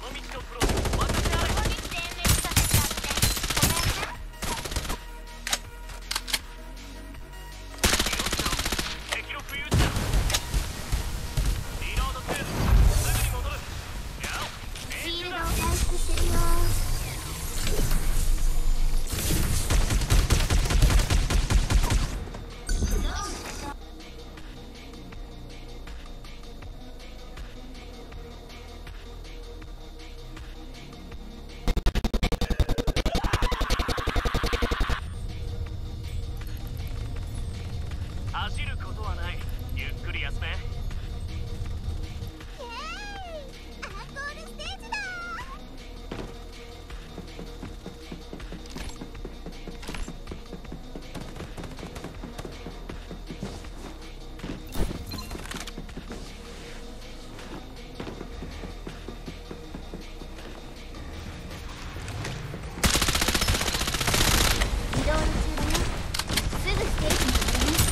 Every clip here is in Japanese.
走ることはない。ゆっくり休め。 アンコールステージだ。移動の中だよ。すぐステージに戻ります。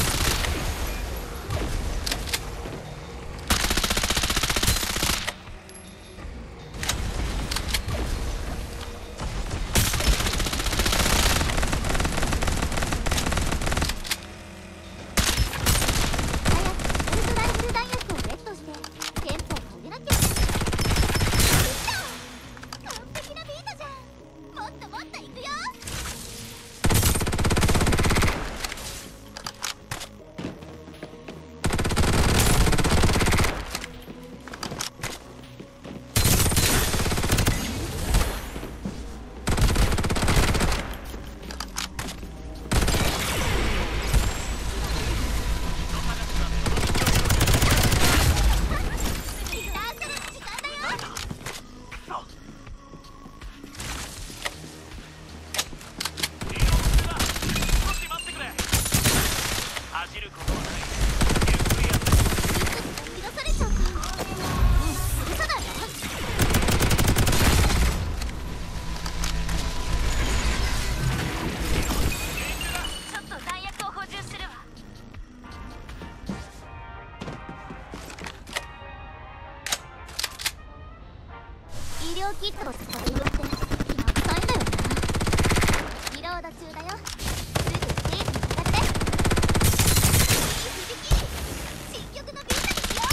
医療キットを使ってるって気が臭いんだよな。リロード中だよ。すぐステージに向かって。いい響き。新曲のビートですよ。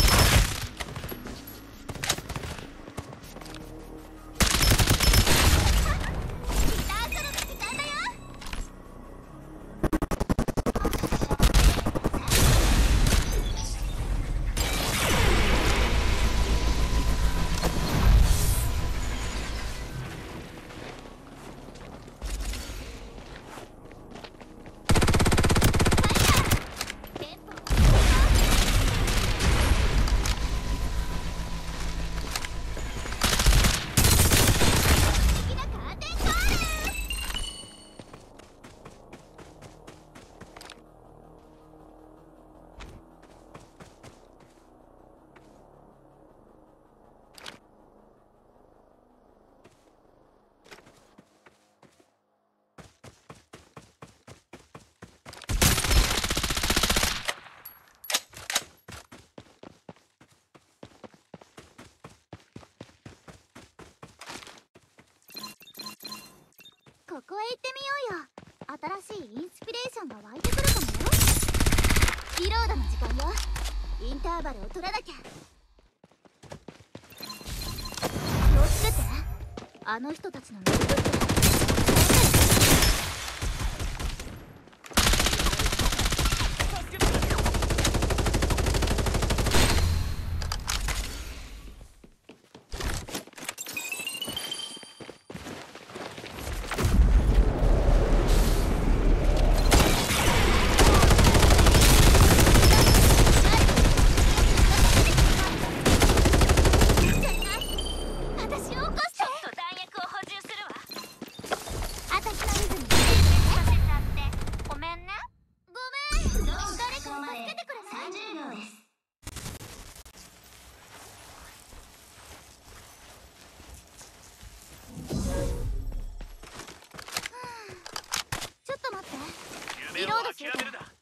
ギターソロの時間だよ。ここへ行ってみようよ。新しいインスピレーションが湧いてくるかもよ。リロードの時間よ。インターバルを取らなきゃ。気をつけて。あの人たちの魅力って夢を諦めるな。